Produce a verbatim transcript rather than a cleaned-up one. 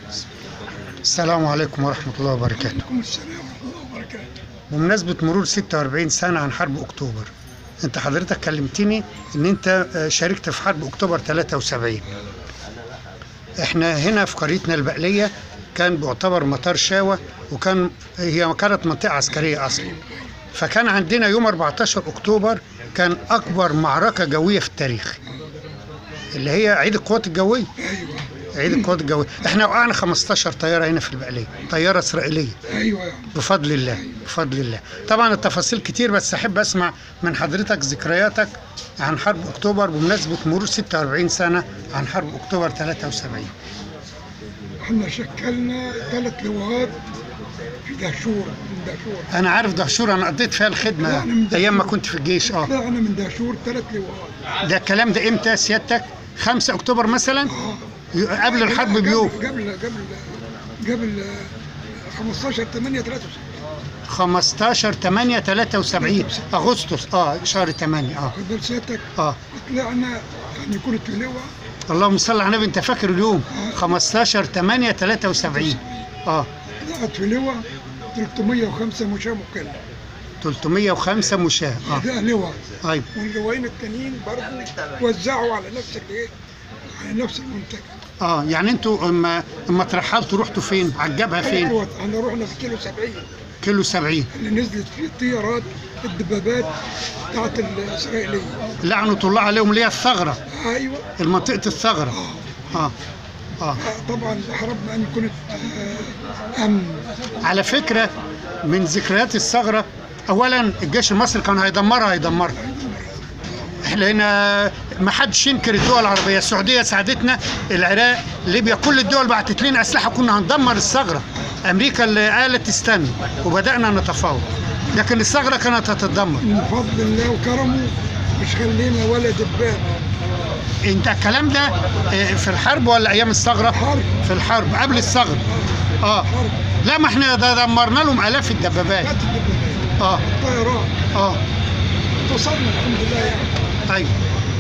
السلام عليكم ورحمة الله وبركاته. وعليكم السلام ورحمة الله وبركاته. بمناسبة مرور ستة وأربعين سنة عن حرب أكتوبر، أنت حضرتك كلمتني إن أنت شاركت في حرب أكتوبر ثلاثة وسبعين. إحنا هنا في قريتنا البقلية كان بيعتبر مطار شاوة، وكان هي كانت منطقة عسكرية أصلا. فكان عندنا يوم أربعتاشر أكتوبر كان أكبر معركة جوية في التاريخ، اللي هي عيد القوات الجوية. ايوه عيد القوات الجوية، احنا وقعنا خمستاشر طيارة هنا في البقلية، طيارة إسرائيلية. ايوه بفضل الله بفضل الله. طبعا التفاصيل كتير، بس احب اسمع من حضرتك ذكرياتك عن حرب اكتوبر بمناسبه مرور ستة وأربعين سنه عن حرب اكتوبر ثلاثة وسبعين. احنا شكلنا ثلاث لواءات في دهشور من دهشور. انا عارف دهشور، انا قضيت فيها الخدمه ايام ما كنت في الجيش. اه طلعنا من دهشور ثلاث لواءات. ده الكلام ده امتى سيادتك؟ خمسة اكتوبر مثلا؟ اه قبل الحرب بيوم. قبل قبل قبل خمستاشر ثمانية ثلاثة وسبعين. خمستاشر ثمانية ثلاثة وسبعين اغسطس، اه شهر ثمانية. اه خد بال سيادتك. اه طلعنا يعني كنت في لواء. اللهم صل على النبي، انت فاكر اليوم؟ خمستاشر ثمانية ثلاثة وسبعين. اه طلعت في لواء ثلاثمية وخمسة مشاة مكلف. ثلاثمية وخمسة مشاة. اه ده لواء. ايوه. واللواءين التانيين برضه وزعوا على نفس الايه؟ على نفس المنتج. اه يعني انتوا اما اما ترحلتوا رحتوا فين؟ على الجبهه فين؟ ايوه احنا رحنا في كيلو سبعين كيلو سبعين اللي نزلت فيه الطيارات الدبابات بتاعت الاسرائيليه. لعنة الله عليهم، اللي هي الثغره، ايوه المنطقه الثغره. اه اه اه آه، طبعا حرمنا ان كنت آه امن. على فكره من ذكريات الثغره، اولا الجيش المصري كان هيدمرها هيدمرها احنا هنا ما حدش ينكر الدول العربيه، السعوديه ساعدتنا، العراق، ليبيا، كل الدول بعتت لنا اسلحه، كنا هندمر الثغره. امريكا اللي قالت استنوا، وبدانا نتفاوض، لكن الثغره كانت هتتدمر. من فضل الله وكرمه مش خلينا ولا دبابه. انت الكلام ده في الحرب ولا ايام الثغره؟ حرب. في الحرب قبل الثغره. اه حرب. لا، ما احنا ده دمرنا لهم الاف الدبابات. كانت الدبابات اه الطيران اه اتصلنا الحمد لله يعني. ايوه